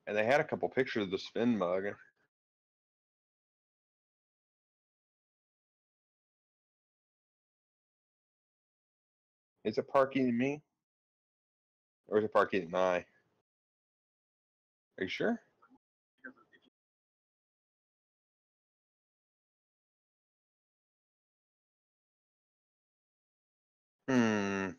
And they had a couple pictures of the spin mug. Is it Parky and me? Or is it Parky and I? Are you sure? Hmm.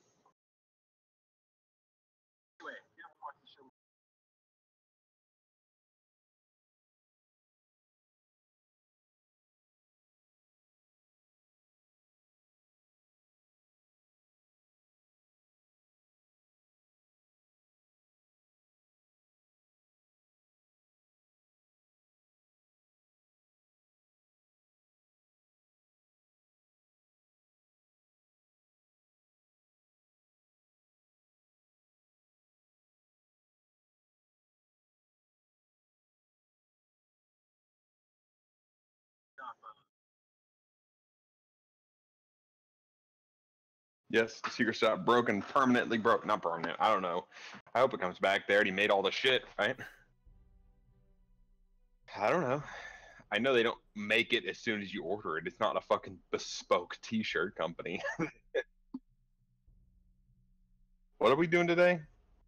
Yes, the secret shop broken, permanently broke. Not permanent. I don't know. I hope it comes back. They already made all the shit, right? I don't know. I know they don't make it as soon as you order it. It's not a fucking bespoke T-shirt company. What are we doing today?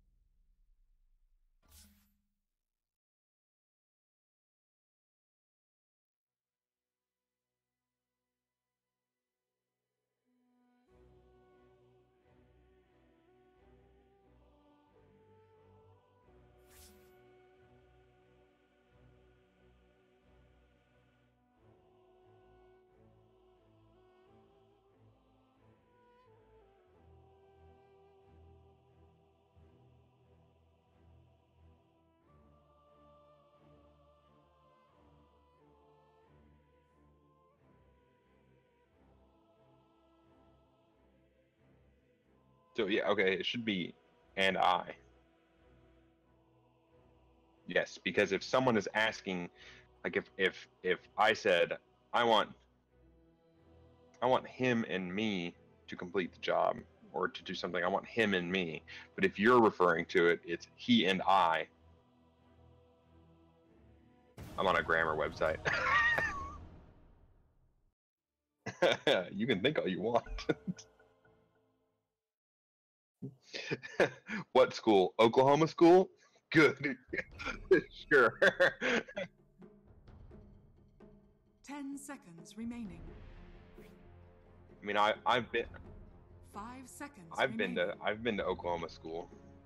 So yeah, okay, it should be and I. Yes, because if someone is asking, like if I said I want him and me to complete the job or to do something, I want him and me. But if you're referring to it, it's he and I. I'm on a grammar website. You can think all you want. What school? Oklahoma school? Good. Sure. 10 seconds remaining. I mean, I've been 5 seconds I've been remaining. to I've been to Oklahoma school.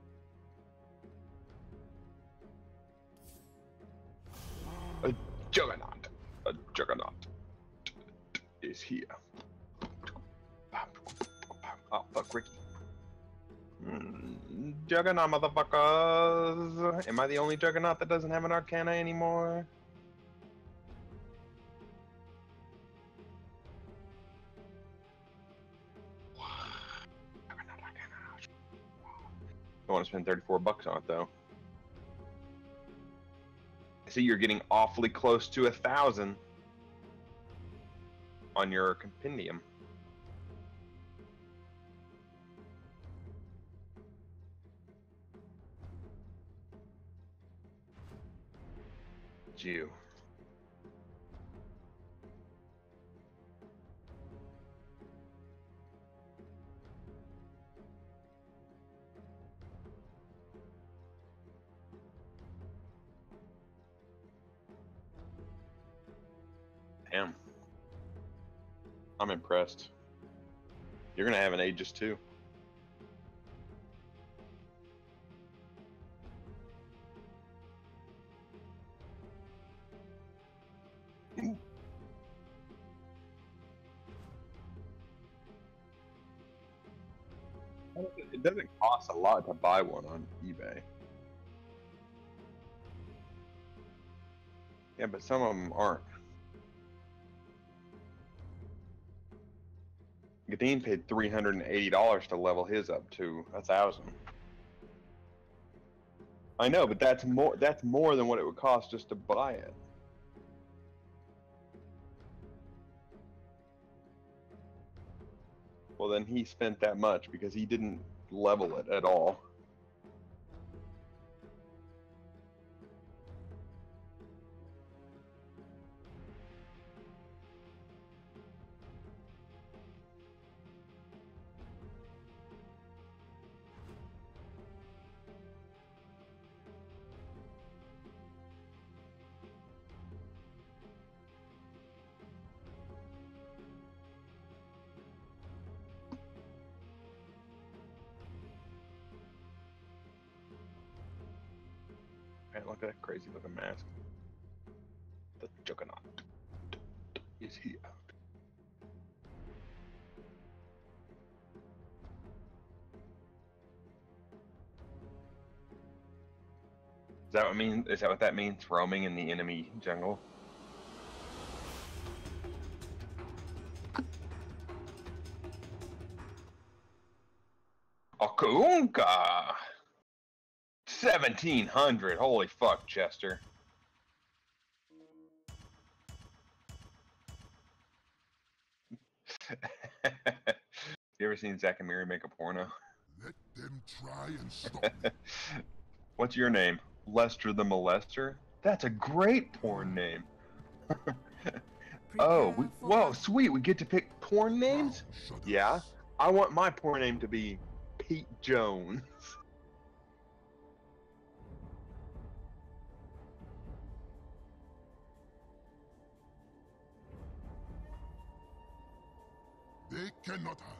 A juggernaut. A juggernaut is here. Oh, fuck Ricky. Juggernaut, motherfuckers. Am I the only juggernaut that doesn't have an arcana anymore? I want to spend 34 bucks on it though. I see you're getting awfully close to 1,000 on your compendium. Jew. Damn. I'm impressed. You're gonna have an Aegis too. It doesn't cost a lot to buy one on eBay. Yeah, but some of them aren't. Gadeen paid $380 to level his up to 1,000. I know, but that's more. That's more than what it would cost just to buy it. Well, then he spent that much because he didn't level it at all. Man, look at that crazy looking mask. The Juggernaut. Is he out? Is that what that means? Roaming in the enemy jungle? Akaunka! 1700! Holy fuck, Chester. You ever seen Zack and Miri make a porno? Let them try and stop me. What's your name? Lester the Molester? That's a great porn name. Oh, whoa, sweet. We get to pick porn names? Yeah. I want my porn name to be Pete Jones. They cannot hide.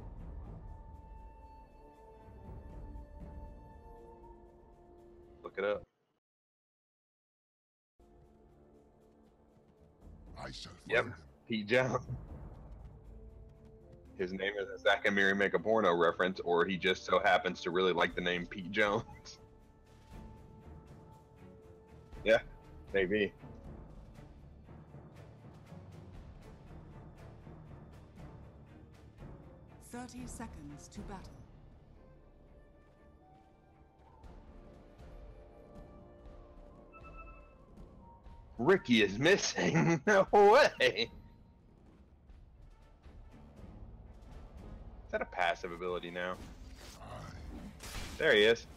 Look it up. I shall find Yep, them. Pete Jones. His name is a Zack and Miri make a porno reference, or he just so happens to really like the name Pete Jones. Yeah, maybe. Thirty seconds to battle. Ricky is missing. No way. Is that a passive ability now? There he is.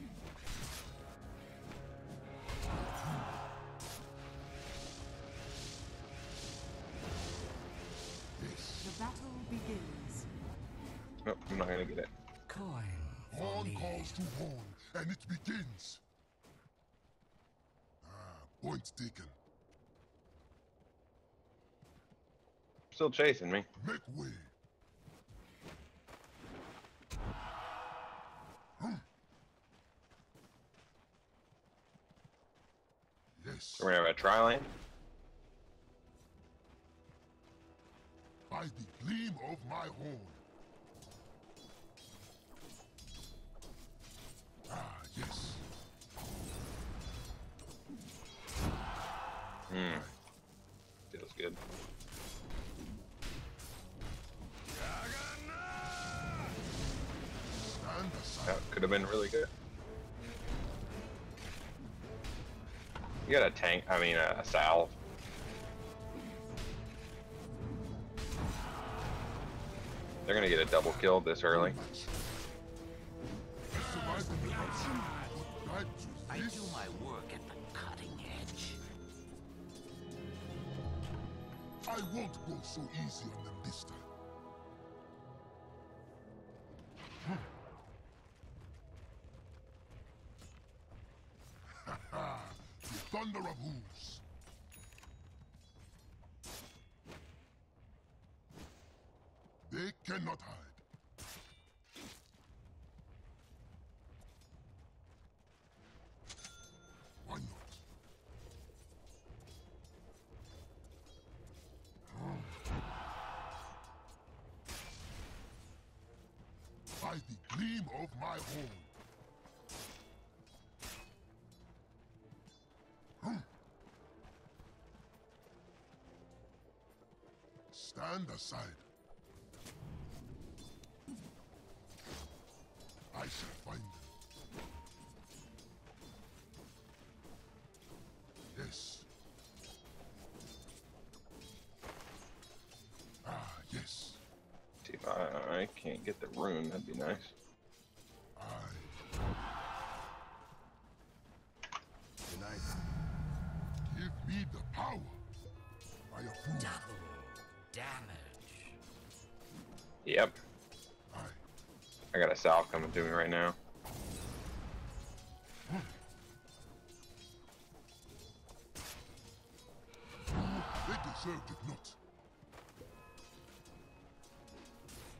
The battle begins. Nope, I'm not gonna get it. Coin. Horn calls to horn, and it begins. Point taken. Still chasing me. Make way. Yes. So we're gonna have a tri-lane. By the gleam of my horn. Yes. Feels good. Stand aside. That could have been really good. You got a tank, a salve. They're gonna get a double kill this early. I do my work at the cutting edge. I won't go so easy on them this time. The thunder of hooves. They cannot hide. Why not? By the gleam of my horn. Stand aside. I shall find them. Yes. Yes. See if I can't get the rune, that'd be nice. Tonight. Give me the power. I approve. Double damage. Yep. Aye. I got a salve coming to me right now. They deserved it not.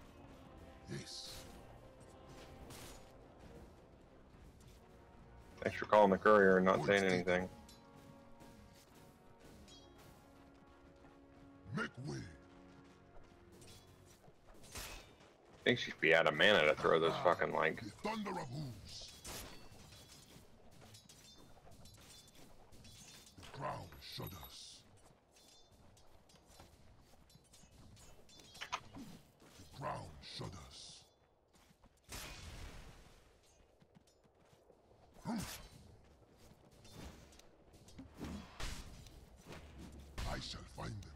Yes. They Thanks for calling the courier and not saying anything. Make way. I think she'd be out of mana to throw those fucking like. The thunder of hooves. The ground shudders. The ground shudders. I shall find them.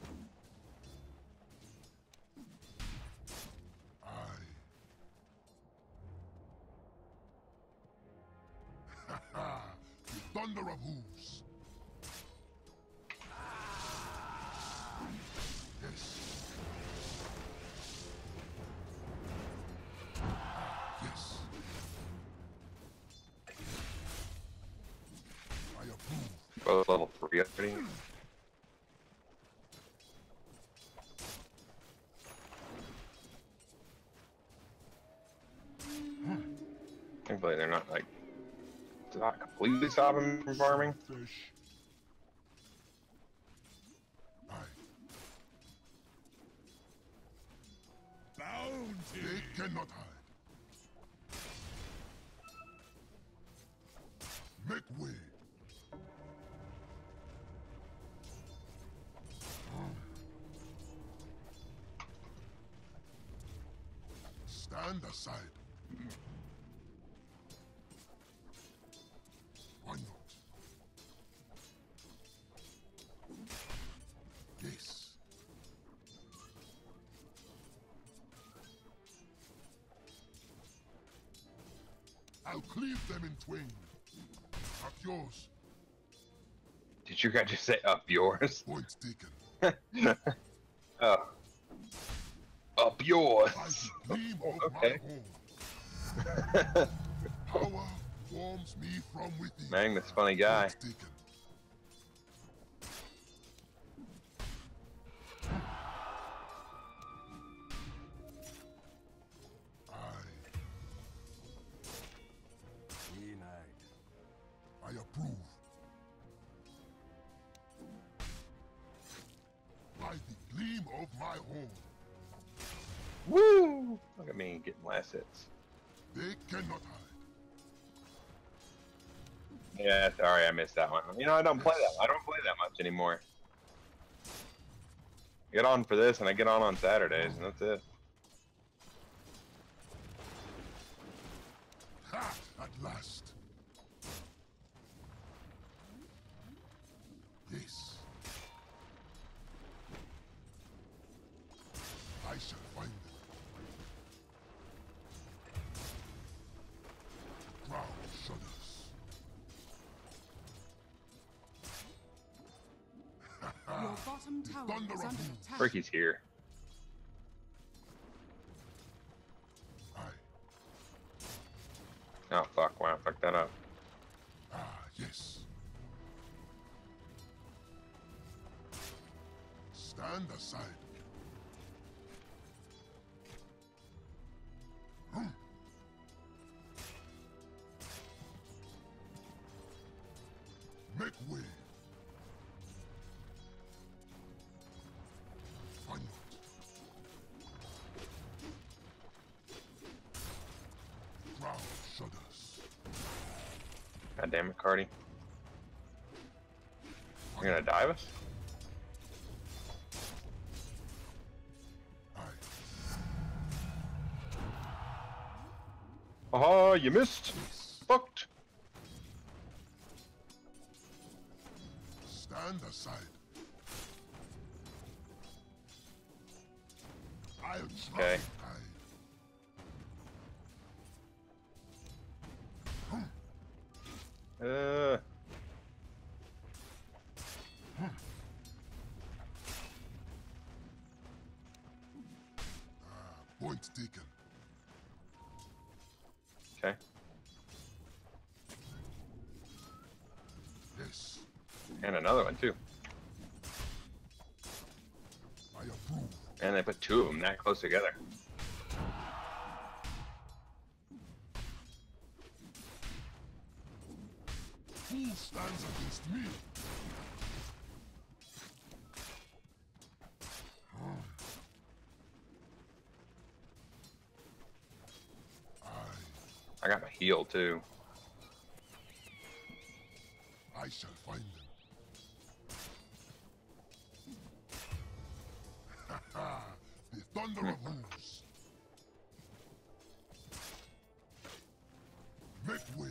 The thunder of hooves. Yes. Yes. I approve. Both level 3 already. Thankfully, they're not like. Not completely stopping from farming. Fish. Aye. Bounty. They cannot hide. Make way. Stand aside. Why not? Yes. I'll cleave them in twain. Up yours. Did you guys just say up yours? Point taken. Oh. Up By yours. the gleam of Okay. my horn. Power forms me from within. Magnus, funny guy. Point taken. I approve. By the gleam of my horn, Woo! Look at me getting last hits. they cannot hide. Yeah, sorry, I missed that one. You know, I don't play that. I don't play that much anymore. I get on for this, and I get on Saturdays, and that's it. Ha! At last. Yes. I shall find them. Ground shudders. Your bottom tower thunder is of under hooves. attack. Ricky's here. Aye. Oh, fuck. Wow, fuck that up. Ah, yes. Stand aside. Hmm. Make way. Why not? Ground shudders. God damn it, Cardi. You're gonna dive us? Aye. Oh, you missed. Yes. Fucked. Stand aside. I'll try. Okay. Aye. Point taken. Okay. Yes. And another one, too. I approve. And they put two of them that close together. stands against me? I got my heal too. I shall find them. The thunder of hooves. Make way.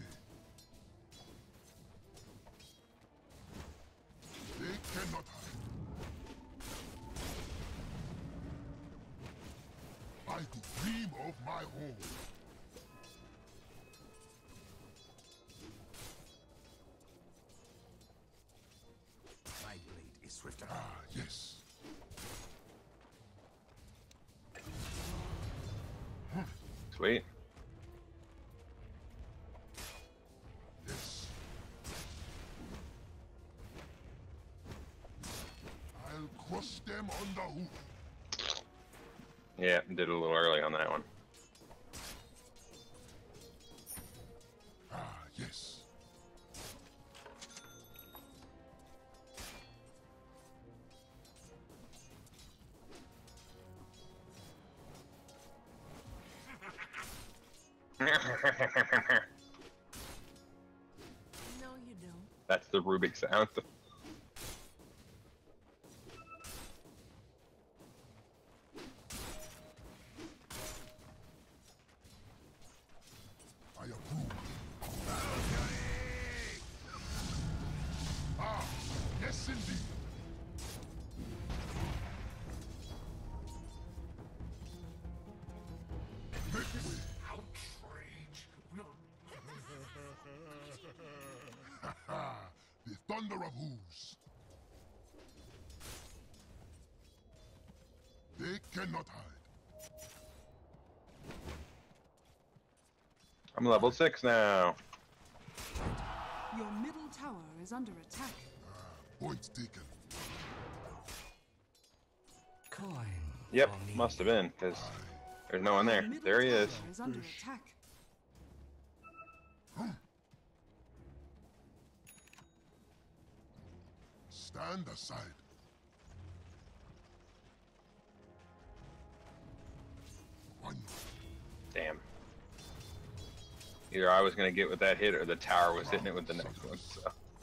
They cannot hide. I could dream of my home. My blade is swifter. Ah, yes. Sweet. Yes. I'll crush them on the hoof. Yeah, did it a little early on that one. Ah, yes. No, you don't. That's the Rubik sound. I approve. Ah, yes indeed. Make way. Outrage will The thunder of hooves. They cannot hide. I'm level 6 now. Your middle tower is under attack. Point taken. coin. Yep, for me. must have been, because there's no one Your there. middle There he tower is. is under attack. Stand aside. One. Damn. Either I was going to get with that hit or the tower was hitting it with the next one. So.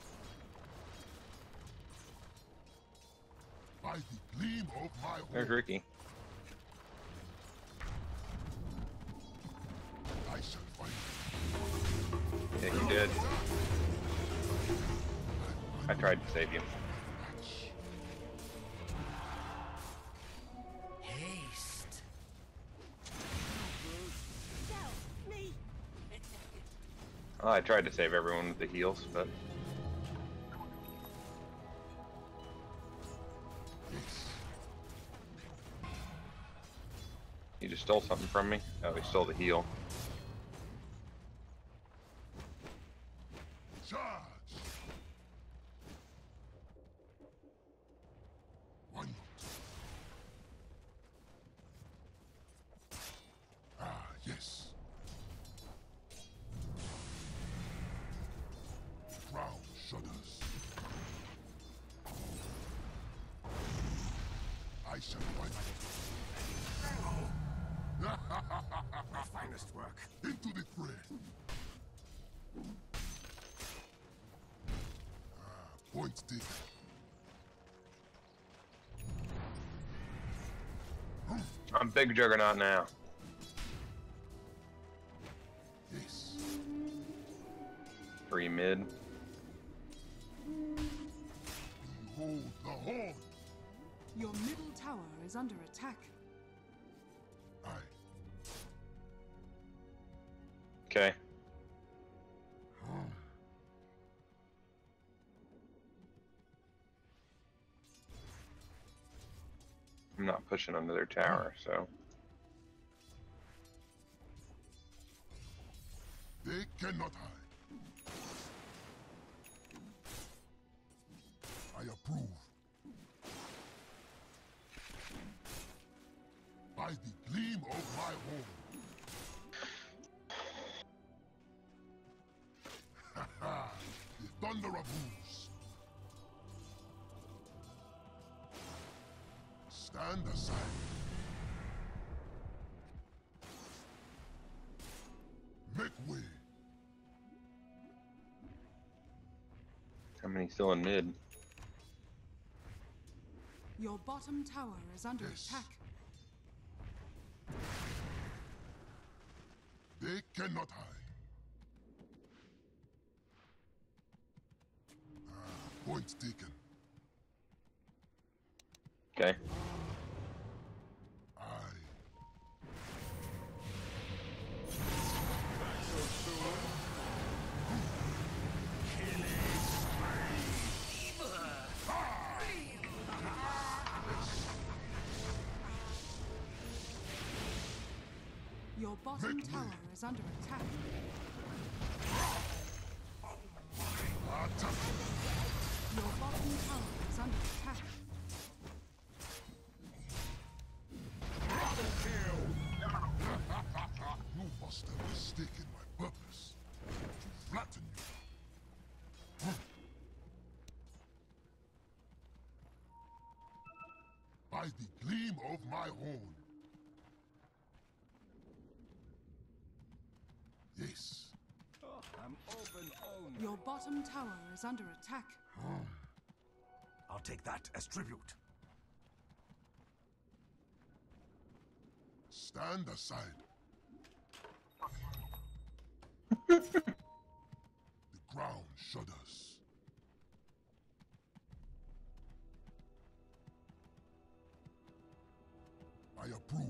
By the gleam of my There's home, Ricky. I shall find Yeah, you did. I tried to save you. Haste. Well, I tried to save everyone with the heals, but this. he just stole something from me. Oh, he stole the heal. Charge! One note. Ah, yes. Crown shudders. I shall find My finest work. into the fray. Point taken. I'm big juggernaut now. Yes. 3 mid. Behold the horn. Your middle tower is under attack. Aye. Okay. I'm not pushing under their tower, so. They cannot hide. I approve. By the gleam of my home. The thunder of taboos. Stand aside. Make way. How many still in mid? Your bottom tower is under Yes. attack. They cannot hide. Point taken. Okay. Aye. Your bottom Make way. tower is under attack. Attack. Your bottom tower is under attack. You must have mistaken my purpose to flatten you. By the gleam of my horn. Yes. I'm open only. Your bottom tower is under attack. I'll take that as tribute. Stand aside. The ground shudders. I approve.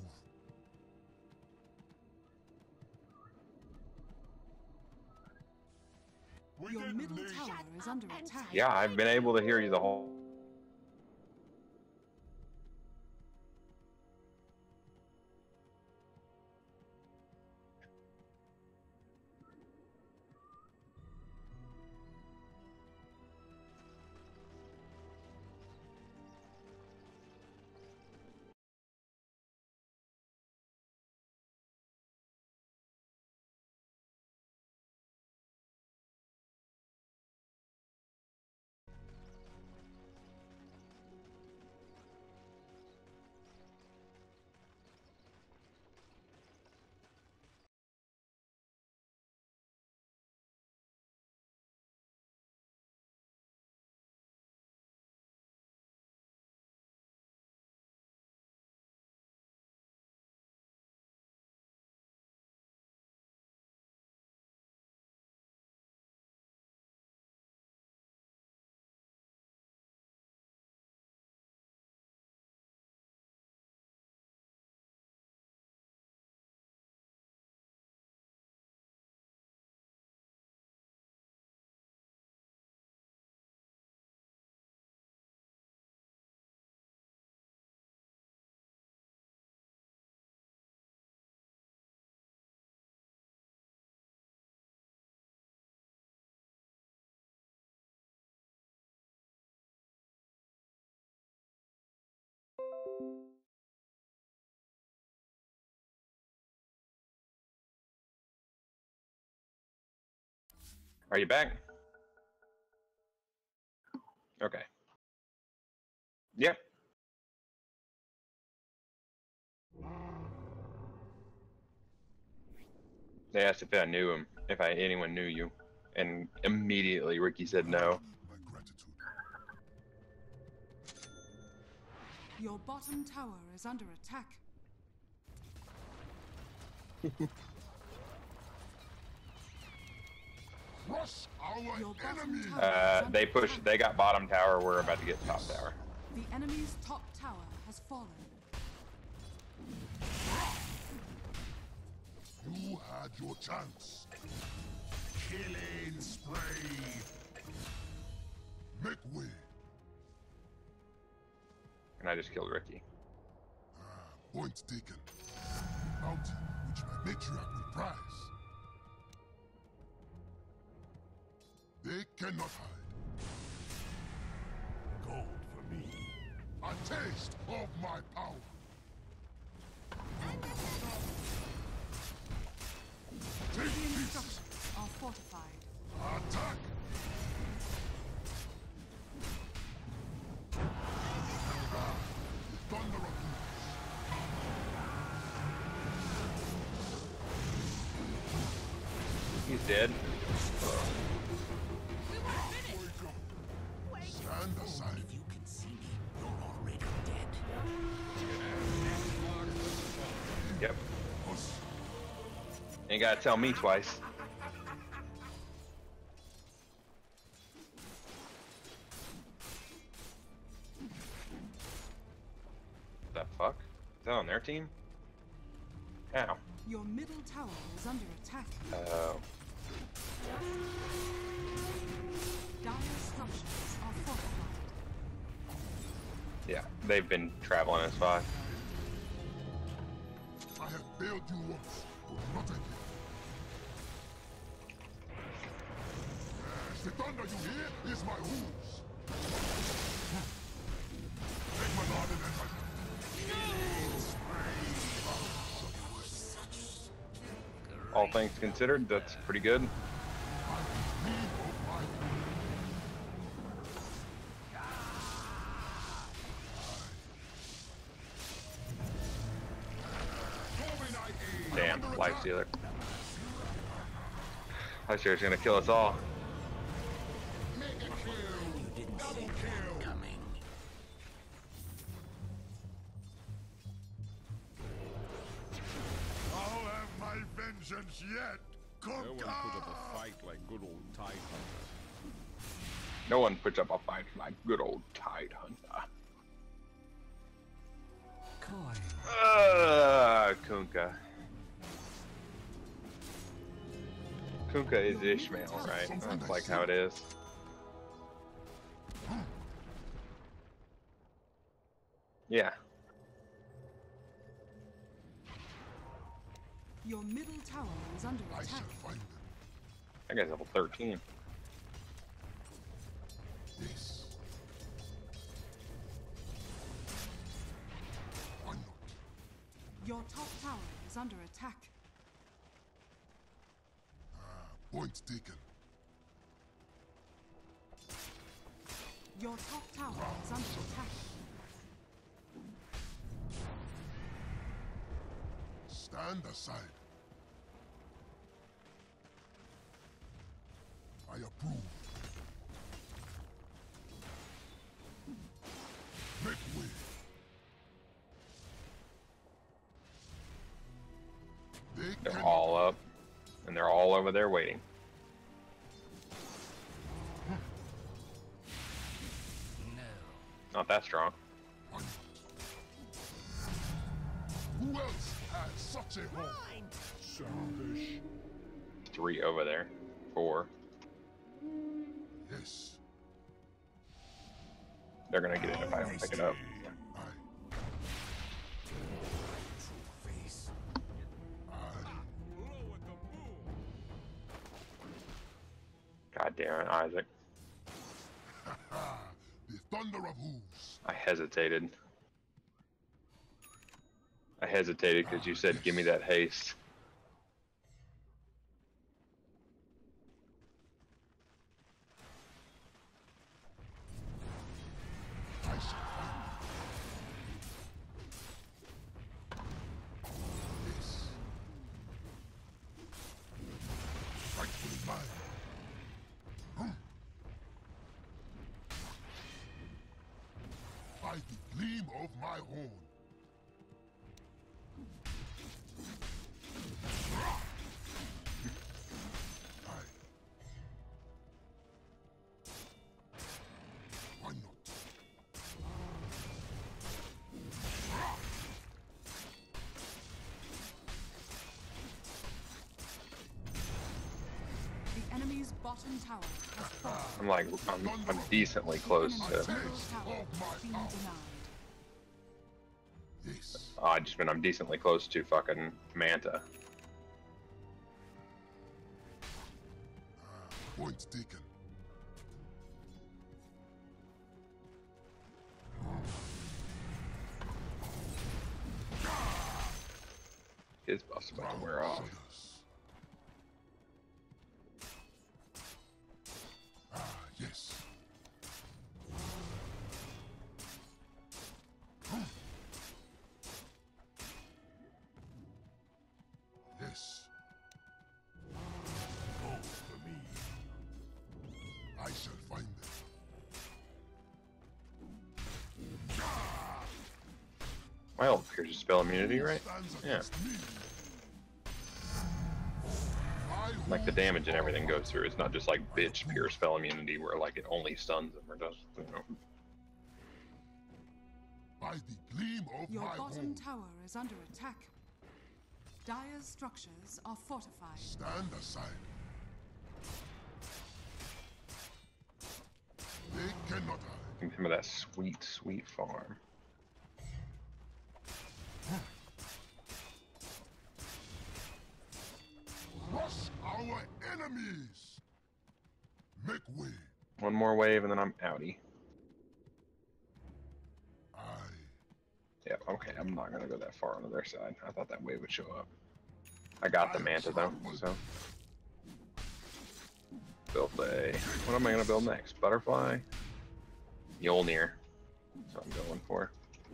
We Your didn't middle need- tower is under attack. Yeah, I've been able to hear you the whole. Are you back? Okay. Yep. They asked if I knew him, if anyone knew you, and immediately Ricky said no. My gratitude. Your bottom tower is under attack. Crush our Your bottom enemies. tower is under They pushed. attack. They got bottom tower. We're about to get top tower. The enemy's top tower has fallen. You had your chance. Killing spree. Make way. And I just killed Ricky. Point taken. Bounty which my matriarch will prize. They cannot hide. Gold for me. A taste of my power. Take Radiant this. structures are fortified. Attack. dead. Stand aside. If you can see me, you're already dead. Yep. Us. Ain't gotta tell me twice. The fuck? Is that on their team? Ow. Your middle tower is under attack. Oh. Dire structures are fortified. Yeah, they've been traveling as far. I have failed you once, but not again. Yes, the thunder you hear is my hooves. Take my garden and my... All things considered, that's pretty good. Damn, life stealer. I sure it's gonna kill us all. You didn't see that coming. I'll have my vengeance yet, No one put Conquer! up a fight like good old Tide Hunter. No one puts up a fight like good old Tide Hunter. Kunkka. Kunkka is Ishmael, right? That's like how it is. Yeah. Your middle tower is under I attack. shall find them. That guy's level 13. Yes. Why not? Your top tower is under attack. Point taken. Your top tower is under attack. Stand aside. I approve. Make way. They They're can all up, and they're all over there waiting. Not that strong. Why not? Who else has such a home? Selfish. 3 over there. 4. Yes. They're gonna get it if I don't pick it up. I. True face. God damn it, Isaac. The thunder of hooves. I hesitated. I hesitated because you said, give me that haste. I shall find them. Yes. Rightfully mine. By the gleam of my horn. Aye. Why not? The enemy's bottom tower has fallen. I'm decently close Enemy's to. middle tower has been denied. Yes. I just mean I'm decently close to fucking Manta. Point taken. His buff's about to wear off. Shudders. Yes. Yes. Gold Well, pierces spell immunity, right? Stands Yeah. against me. I Like the hold damage and our everything goes through. It's not just like I bitch approve. pure spell immunity where like it only stuns them or does, you know. by the gleam of Your my bottom horn. tower is under attack. Dire's structures are fortified. Stand aside. They cannot hide. Give him of that sweet, sweet farm. Crush our enemies. Make way. One more wave and then I'm outie. I Yeah, okay, I'm not gonna go that far on their side. I thought that wave would show up. I got the Manta though, so. Build a. What am I gonna build next? Butterfly? Mjolnir. That's what I'm going for.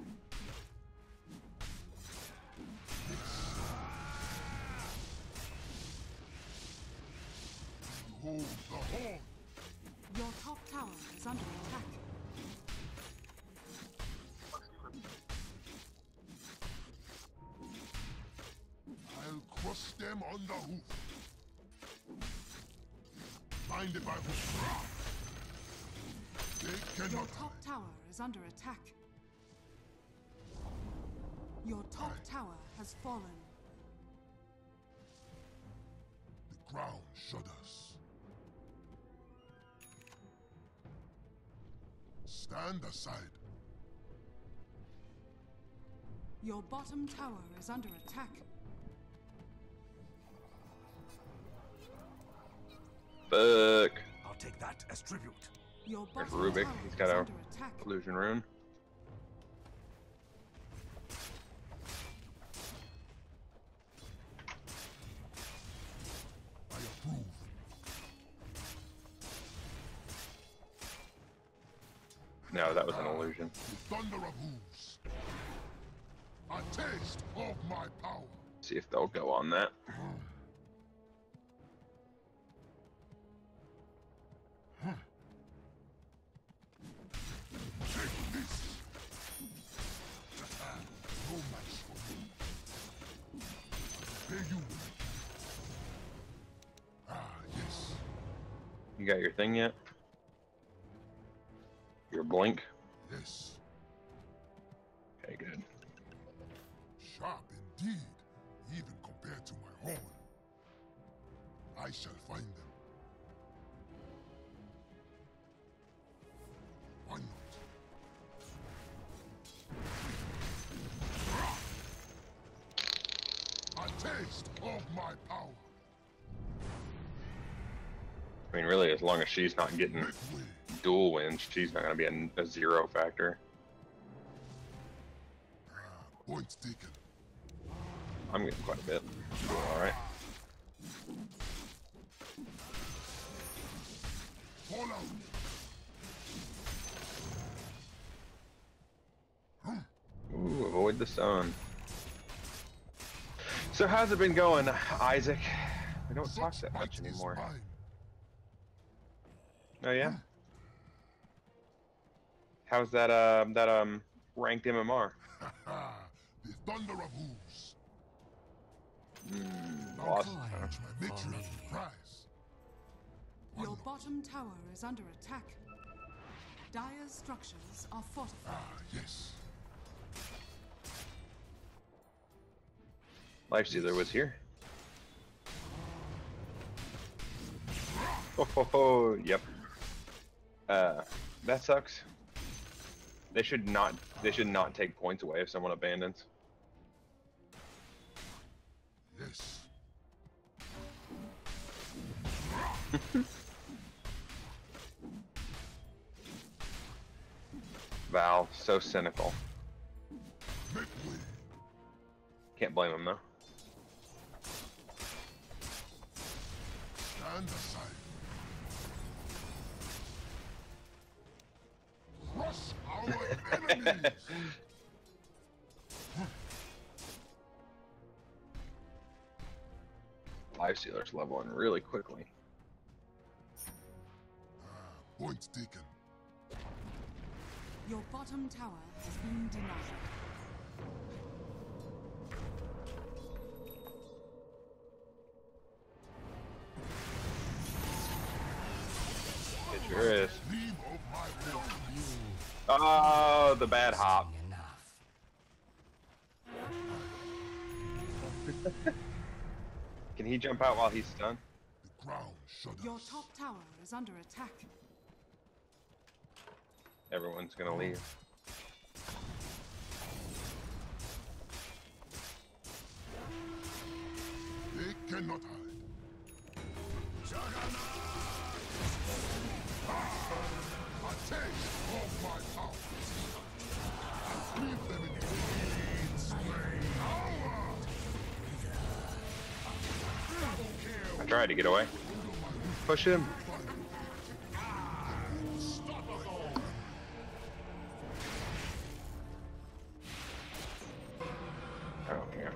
hold the horn. Your top tower is under attack. I'll crush them on the hoof. Blinded by hoof. They Your cannot top hide. tower is under attack. Your top tower has fallen. The ground shudders. Stand aside. Your bottom tower is under attack. Fuck. I'll take that as tribute. Your There's bottom Rubik. tower He's is got a under attack. illusion rune. I approve. No, that was an illusion. The thunder of hooves. A taste of my power. See if they'll go on that. Take this. No match for me. Pay you. Ah, yes. You got your thing yet? Your blink? Yes. Okay, good. Sharp indeed, even compared to my horn. I shall find them. Why not? A taste of my power. I mean, really, as long as she's not getting Make way. dual wins, she's not going to be a zero factor. Point taken. I'm getting quite a bit. Doing alright. Fall out. Ooh, avoid the sun. So how's it been going, Isaac? We don't talk Such that much might is anymore. mine. Oh yeah? How's that ranked MMR? The thunder of hooves. Lost. Which my matriarch prize. Why Your not? bottom tower is under attack. Dire's structures are fortified. Ah, yes. Lifestealer was here. Oh, ho, ho. Yep. That sucks. They should not take points away if someone abandons. Yes. Val, so cynical. Make way. Can't blame him though. Stand aside. Crush our enemies. Lifestealer's leveling really quickly. Point taken. Your bottom tower has been denied. Oh, the bad hop. Enough. Can he jump out while he's stunned? The ground shudders. Your top tower is under attack. Everyone's gonna leave. They cannot hide. A taste of my power. Leave them in peace. I tried to get away. Push him. Oh, yeah.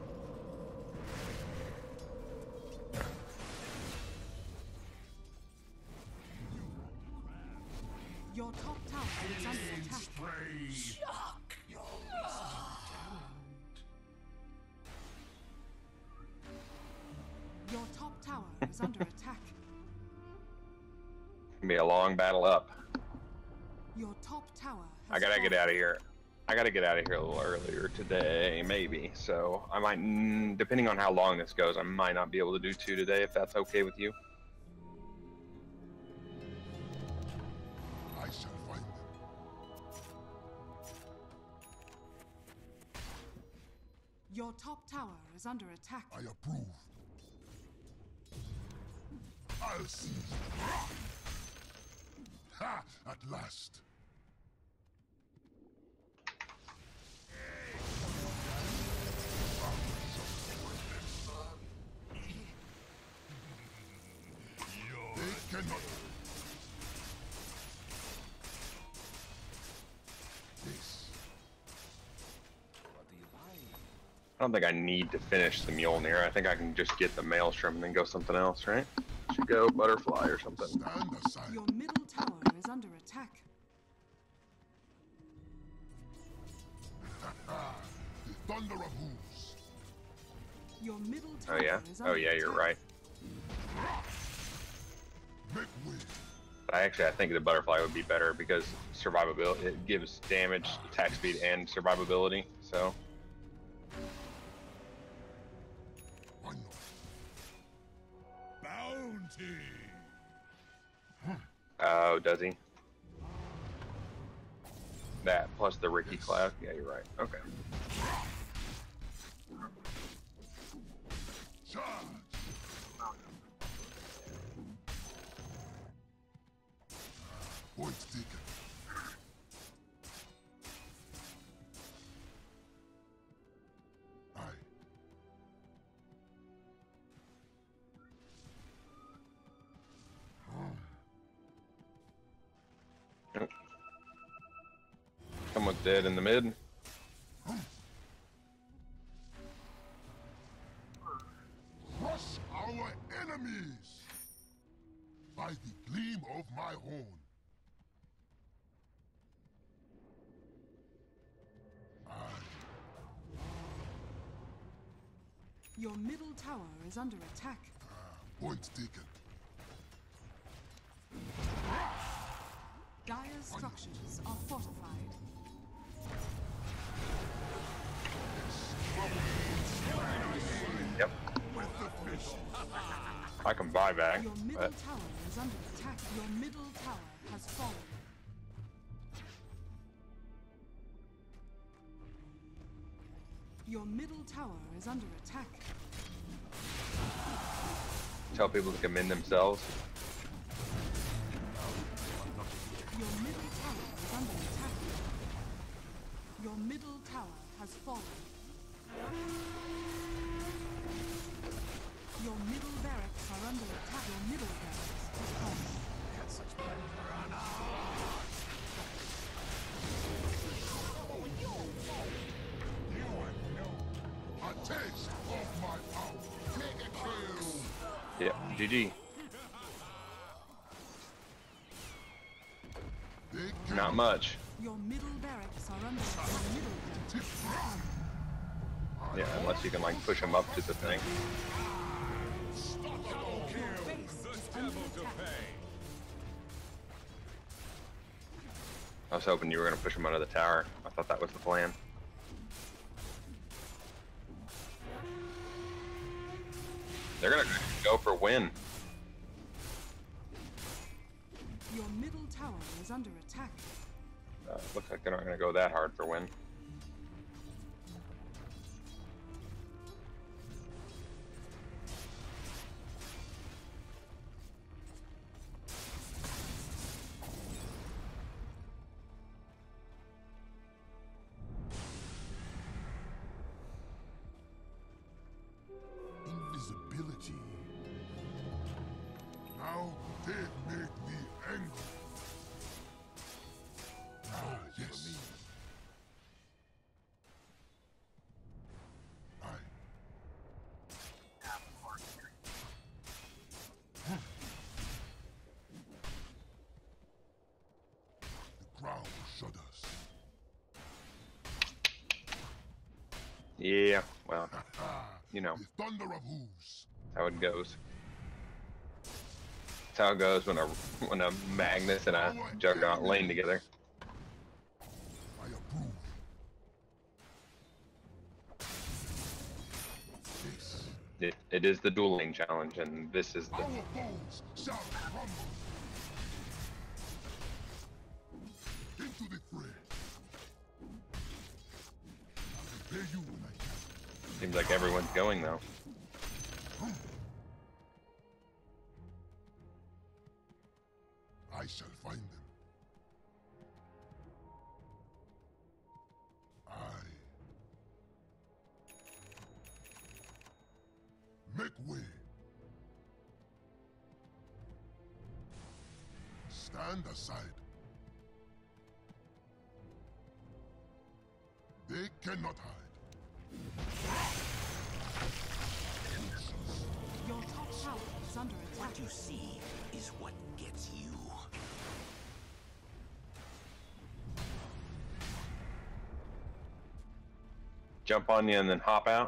Your top tower is under attack. Your top tower is under attack. Gonna be a long battle up. Your top tower I has gotta get fallen. out of here. I gotta get out of here a little earlier today, maybe. So I might, depending on how long this goes, I might not be able to do 2 today, if that's okay with you. I shall find them. Your top tower is under attack. I approve. I'll seize them. Ha! At last. They cannot. This. I don't think I need to finish the Mjolnir. I think I can just get the Maelstrom and then go something else, right? Should go Butterfly or something. Stand aside. Your middle tower is under attack. The thunder of hooves. Your middle Oh tower yeah? is under Oh yeah, you're attack. right. Make way. But I think the Butterfly would be better because survivability, it gives damage, attack speed, and survivability, so. Why not? Bounty. Oh, does he? That plus the Ricky Cloud? Yeah, you're right. Okay. Charge. Point taken. Aye. Someone's dead in the mid. Crush our enemies by the gleam of my horn. Your middle tower is under attack. Point taken. Dire's structures are fortified. Yep. I can buy back, Your middle but tower is under attack. Your middle tower has fallen. Your middle tower is under attack. tell people to commend themselves. Your middle tower is under attack. Your middle tower has fallen. Your middle barracks are under attack. Your middle barracks has fallen. A taste of my power. Take a kill. Yeah, GG. They Not cannot much. Your middle barracks are under attack. Your middle barracks. tip me. Yeah, unless you can like push them up to the thing. Your base is under attack. I was hoping you were going to push him under the tower. I thought that was the plan. They're going to go for win. Your middle tower is under attack. Looks like they're not going to go that hard for win. Invisibility. Now they make me angry. Ah, yes. I. The ground shudders. Yeah, well, you know, The thunder of hooves. that's how it goes. That's how it goes when a Magnus and a Juggernaut lane together. I approve. This. It is the dual lane challenge, and this is the Our bones shall crumble. Into the fray. I will pay you when I can. seems like everyone's going though. I shall find them. Make way. Stand aside. They cannot hide. Your top tower is under attack. What you see is what gets you. Jump on you and then hop out.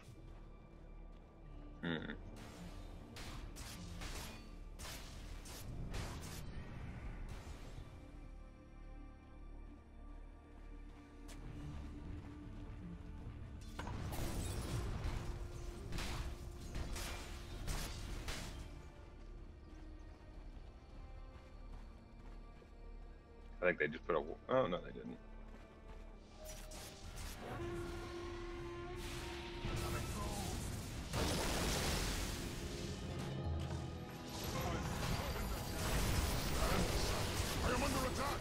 I think they just put a. Oh no, they didn't. I am under attack.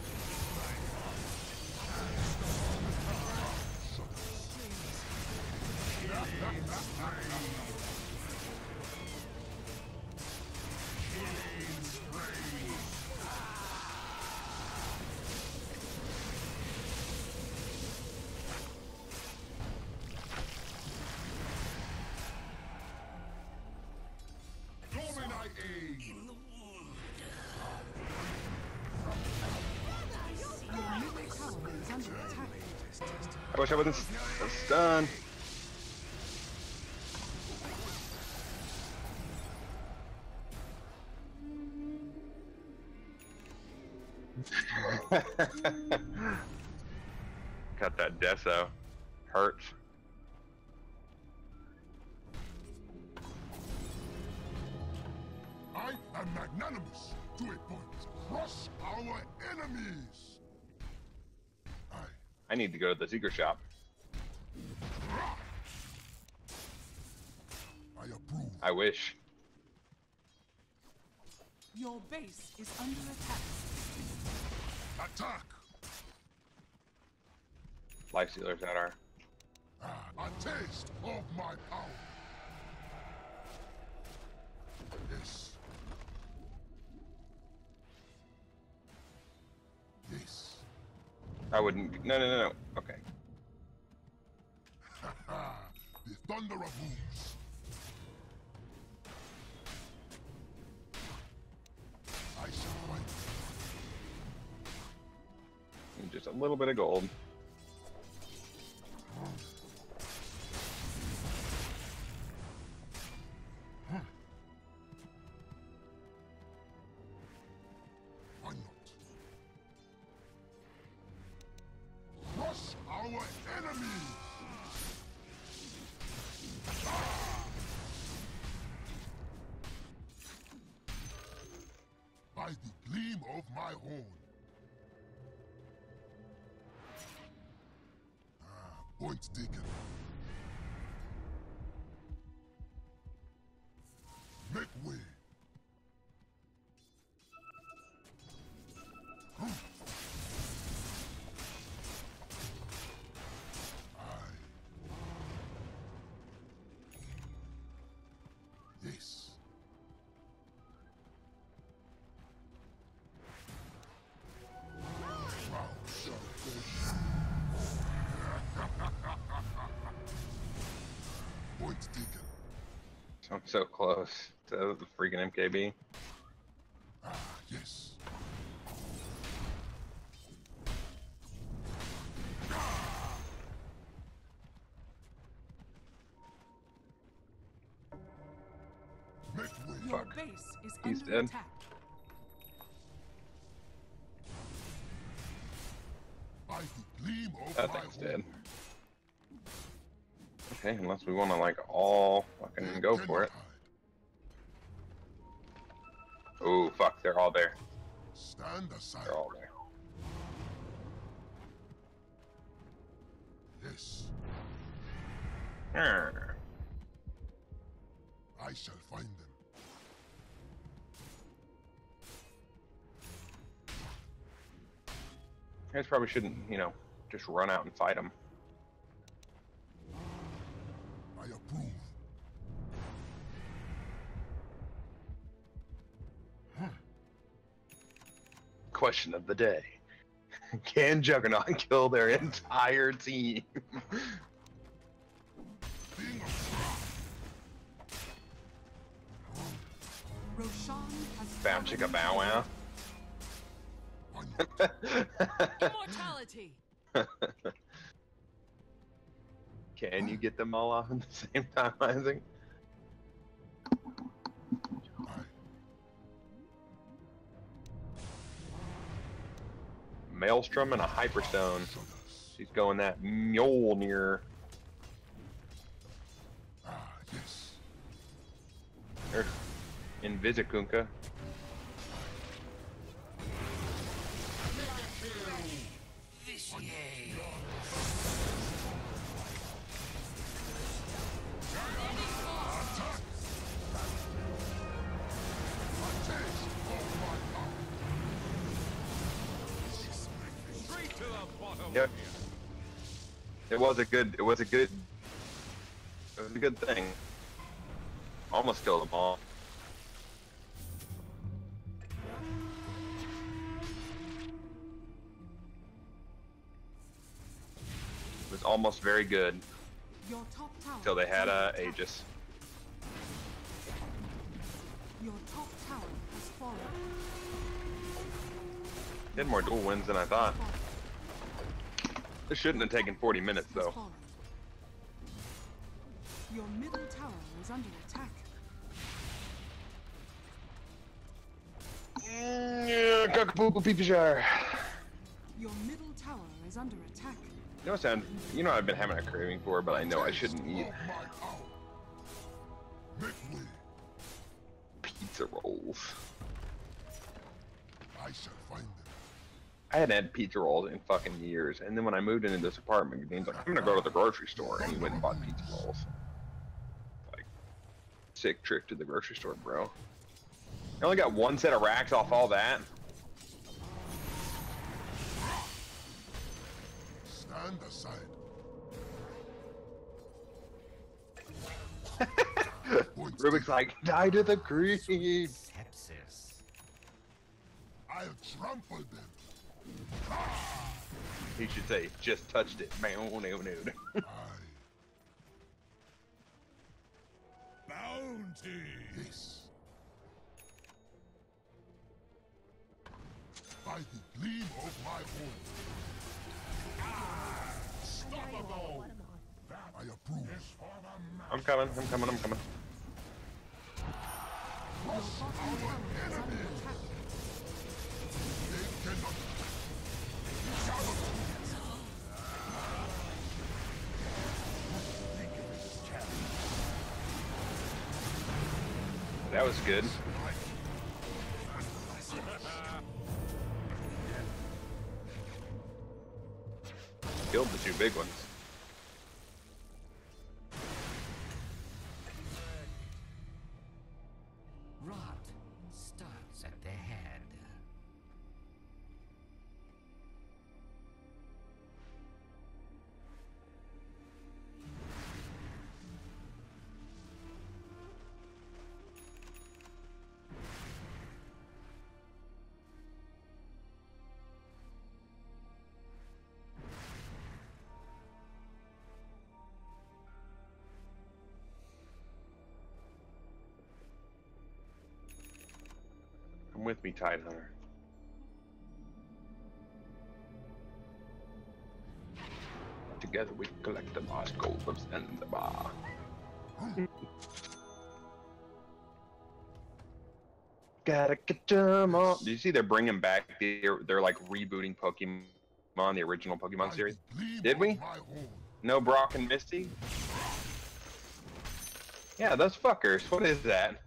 Dominate aid. Your middle tower is under attack. I wish I wasn't stunned. Got that deso. Hurts. I am magnanimous to a point. Crush our enemies. I need to go to the secret shop. I approve. I wish. Your base is under attack. Attack. Life Stealers at our. A taste of my power. Yes. Yes. I wouldn't. No. Okay. The thunder of hooves. I shall fight. Just a little bit of gold. Why not? our enemy! By the gleam of my horn. Point taken. Make way. Yes. Point taken. I'm so close to the freaking MKB. Yes. Make way. Your Fuck. base is He's under dead. attack. By the gleam of That my thing's horn. dead. Okay, unless we want to like all fucking go for it. Oh fuck, they're all there. Stand aside. They're all there. Yes. Arr. I shall find them. You guys probably shouldn't, you know, just run out and fight them. I approve. Question of the day. Can Juggernaut kill their entire team? Being a Roshan has Bow chicka bow wow. Immortality. Can you get them all off at the same time, Isaac? Maelstrom and a Hyperstone. She's going that Mjolnir. yes. Or Invisikunka. Straight to the bottom. Yep. It was a good thing. Almost killed them all. It was almost very good Your top tower. until they had is under attack. Aegis. Your top tower has fallen. They had more dual wins than I thought. This shouldn't have taken 40 minutes Has though. fallen. Your middle tower is under attack. Yeah, cockapoo peepishire. Your middle tower is under attack. You know I've been having a craving for, but I know I shouldn't eat Of my power. Make way. pizza rolls. I shall find them. I hadn't had pizza rolls in fucking years, and then when I moved into this apartment, Dean's like, I'm gonna go to the grocery store, and he went and bought pizza rolls. Like, sick trip to the grocery store, bro. I only got one set of racks off all that. Stand aside. Point Rubik's like, die to the creep. Sepsis. I'll trample them. He should say, just touched it. Man, no, no. Aye. Bounty. Yes. By the gleam of my horn. Unstoppable. That I approve. Is for the I'm coming, I'm coming, I'm coming. Your bottom tower is under attack. they cannot. That was good. Killed the two big ones. Rot starts at the head. Come with me, Tide Hunter. Together we collect the lost gold from Zanzibar. Gotta get them all. Do you see they're bringing back they're like rebooting Pokemon, the original Pokemon series? Did we? No Brock and Misty? Yeah, those fuckers. What is that?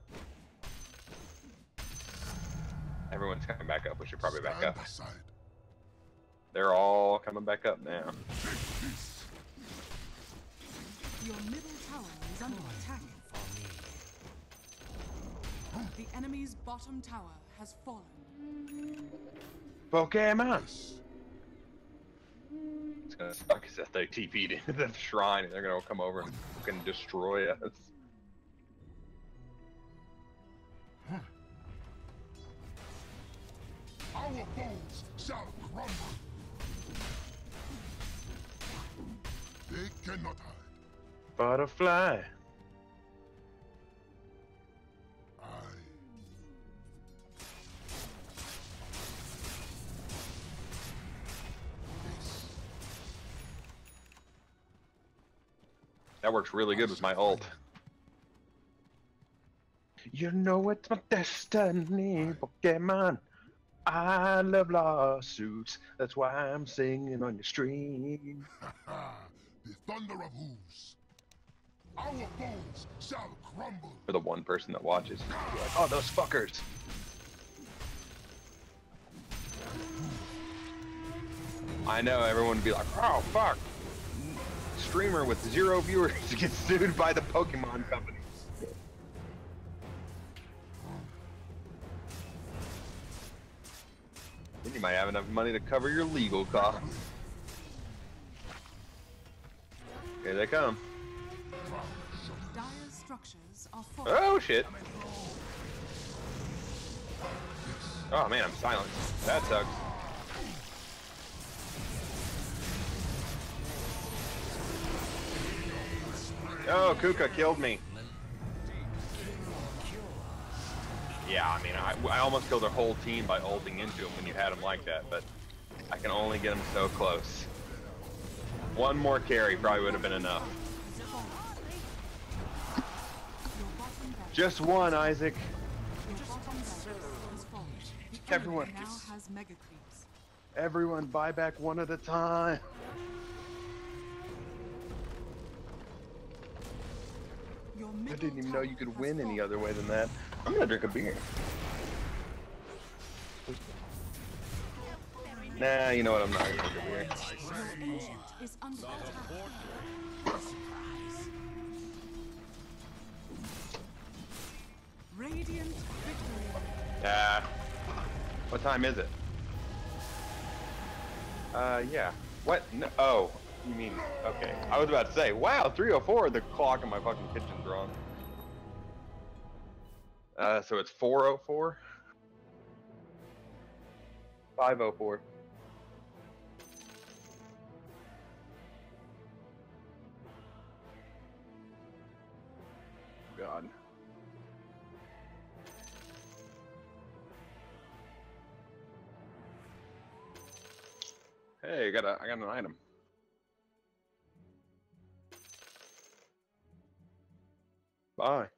Everyone's coming back up. We should probably back up. They're all coming back up now. Your middle tower is under attack. The enemy's bottom tower has fallen. Pokemon! It's gonna suck is that they TP'd into the shrine and they're gonna come over and fucking destroy us. Our bones shall crumble. They cannot hide. Butterfly. That works really good with my ult. You know it's my destiny, Pokemon. I love lawsuits. That's why I'm singing on your stream. The thunder of hooves. Our bones shall crumble. For the one person that watches. You're like, oh, those fuckers. I know everyone would be like, oh, fuck. Streamer with 0 viewers gets sued by the Pokemon company. Then you might have enough money to cover your legal costs. Here they come. Dire structures are falling. Oh shit. Oh man, I'm silenced. That sucks. Oh, Kuka killed me. Yeah, I mean, I almost killed their whole team by ulting into him when you had him like that, but I can only get him so close. One more carry probably would have been enough. Just one, Isaac. Everyone, Now has mega creeps. everyone buy back one at a time. Your I middle didn't even know you tower could has win any fallen. other way than that. I'm gonna drink a beer. Nah, you know what? I'm not gonna drink a beer. Your ancient is under attack. Radiant victory. What time is it? Yeah. What? No, oh, you mean, okay. I was about to say, wow, 3:04, the clock in my fucking kitchen's wrong. So it's 4:04? 5:04. God. Hey, I got an item. Bye.